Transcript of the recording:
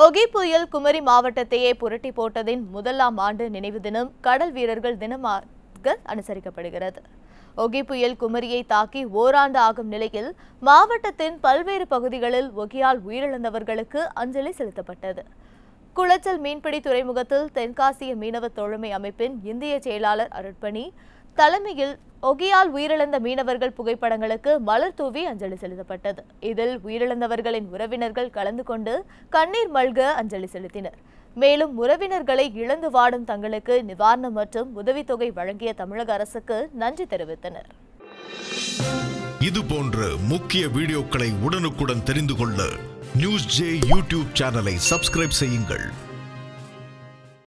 ஒகி புயல் குமரி மாவட்டத்தையே புரட்டி போட்டதின் முதலாம் ஆண்டு நினைவு தினம் கடல் வீரர்கள் தினமாக அனுசரிக்கப்படுகிறது. ஒகி புயல் குமரியை தாக்கி ஓராண்டு ஆகும் நிலையில் மாவட்டத்தின் பல்வேறு பகுதிகளில் ஒகியால் உயிரிழந்தவர்களுக்கு அஞ்சலி செலுத்தப்பட்டது. குளச்சல் மீன்பிடி துறைமுகத்தில் தென்காசிய மீனவ தோழமை அமைப்பின் இந்திய செயலாளர் அருட்பணி தலைமையில் ஒகியால் உயிரிழந்த மீனவர்கள் புகைப்படங்களுக்கு மலர் தூவி அஞ்சலி செலுத்தப்பட்டது. இதில் உயிரிழந்தவர்களின் உறவினர்கள் கலந்து கொண்டு கண்ணீர் மல்க அஞ்சலி செலுத்தினர். மேலும் உறவினர்களை இழந்து வாடும் தங்களுக்கு நிவாரணம் மற்றும் உதவித்தொகை வழங்கிய தமிழக அரசுக்கு நன்றி தெரிவித்தனர். இது போன்ற முக்கிய வீடியோக்களை உடனுக்குடன் தெரிந்து கொள்ள நியூஸ் ஜே யூடியூப் சேனலை சப்ஸ்கிரைப் செய்யுங்கள்.